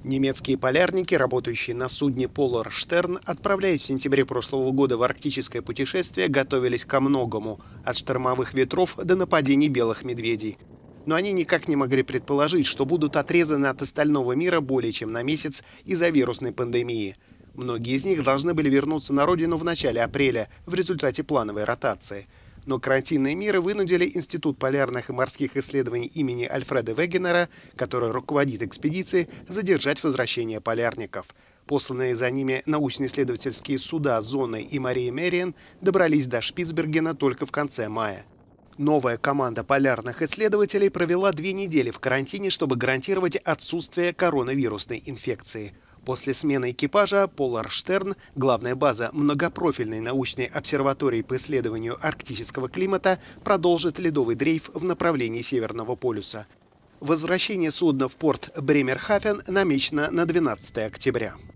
Немецкие полярники, работающие на судне Polar Stern, отправляясь в сентябре прошлого года в арктическое путешествие, готовились ко многому – от штормовых ветров до нападений белых медведей. Но они никак не могли предположить, что будут отрезаны от остального мира более чем на месяц из-за вирусной пандемии. Многие из них должны были вернуться на родину в начале апреля в результате плановой ротации. Но карантинные меры вынудили Институт полярных и морских исследований имени Альфреда Вегенера, который руководит экспедицией, задержать возвращение полярников. Посланные за ними научно-исследовательские суда «Зоны» и «Мария Мериен» добрались до Шпицбергена только в конце мая. Новая команда полярных исследователей провела 2 недели в карантине, чтобы гарантировать отсутствие коронавирусной инфекции. После смены экипажа Polar Stern, главная база многопрофильной научной обсерватории по исследованию арктического климата, продолжит ледовый дрейф в направлении Северного полюса. Возвращение судна в порт Бремерхафен намечено на 12 октября.